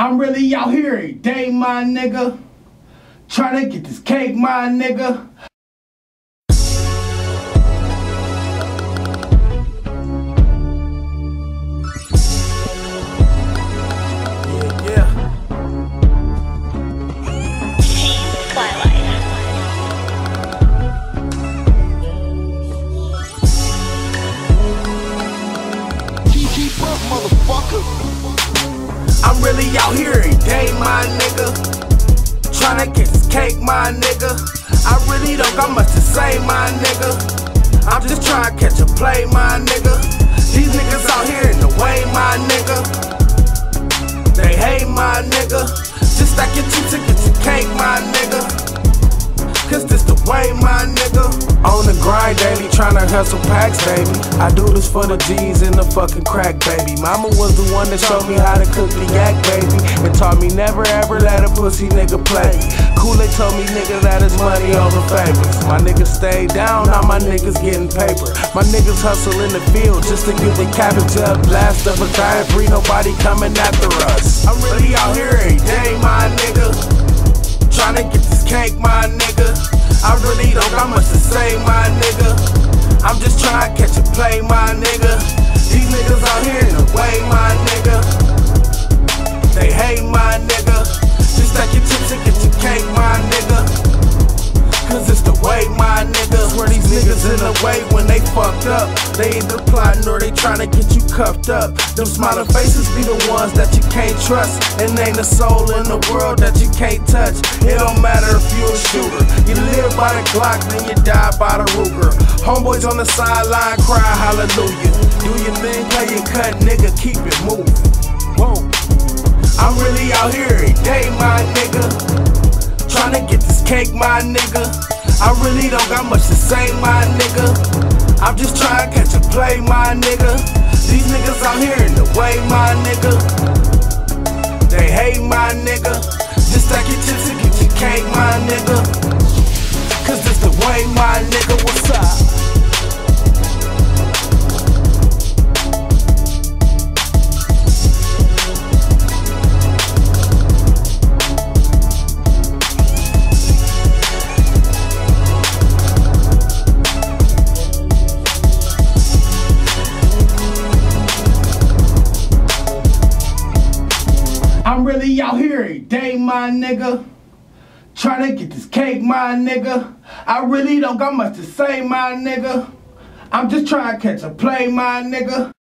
I'm really out here every day, my nigga. Tryna get this cake, my nigga. I'm really out here every day, my nigga. Tryna get this cake, my nigga. I really don't got much to say, my nigga. I'm just tryna catch a play, my nigga. These niggas out here in the way, my nigga. They hate, my nigga. Just stack your chips and get your cake, my nigga. Cause this the way, my nigga. On the grind daily, tryna hustle packs, baby. I do this for the G's and the fucking crack, baby. Mama was the one that showed me how to cook the yak, baby, and taught me never ever let a pussy nigga play. Kool-Aid told me, nigga, that is money over favors. My niggas stay down, now my niggas getting paper. My niggas hustle in the field just to get the cabbage up. Last of a kind, free, nobody coming after us. I'm really out here every day, my nigga. Tryna get this cake, my nigga. I really don't got much to say, my nigga. I'm just tryna catch a play, my nigga. These niggas out here in the way, my nigga. They hate, my nigga. Just stack your chips and get your cake, my nigga. Cause it's the way, my nigga. Swear these niggas in the way when they fucked up. They either plotting or they tryna get you cuffed up. Them smiling faces be the ones that you can't trust. And ain't a soul in the world that you can't touch. It don't matter if you a shooter. You live by the Glock, then you die by the Ruger. Homeboys on the sideline cry hallelujah. Do your thing, play your cut, nigga, keep it moving. Whoa. I'm really out here every day, my nigga. Tryna get this cake, my nigga. I really don't got much to say, my nigga. I'm just tryna catch a play, my nigga. These niggas out here in the way, my nigga. They hate, my nigga. Just stack your chips and get your cake, my nigga. Cause this the way, my nigga. What's up? I'm really out here every day, my nigga. Tryna get this cake, my nigga. I really don't got much to say, my nigga. I'm just trying to catch a play, my nigga.